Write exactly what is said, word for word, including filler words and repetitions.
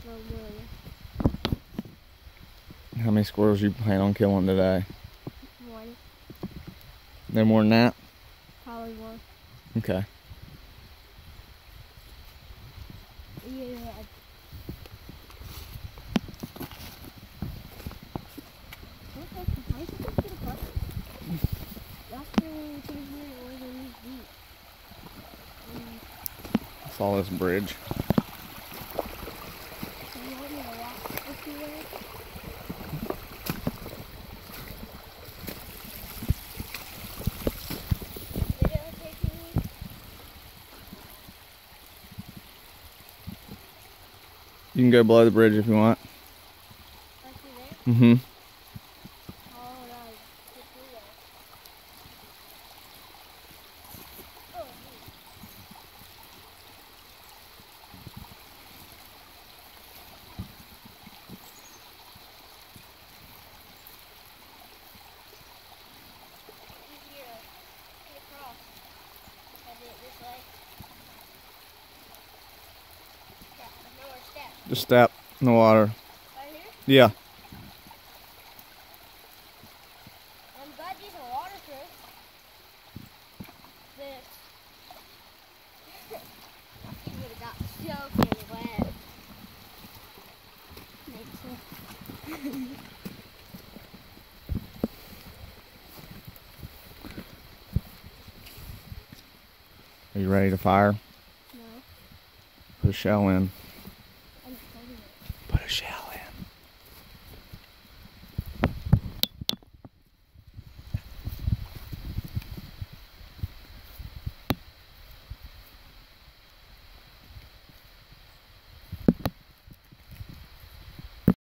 How many squirrels you plan on killing today? One. No more than that? Probably one. Okay. Yeah. I saw this bridge. You can go below the bridge if you want. Mm-hmm. Just step in the water. Right here? Yeah. I'm glad these are waterproof. This. You would have got soaking wet. Makes sense. Are you ready to fire? No. Put a shell in. I'm holding it. Put a shell.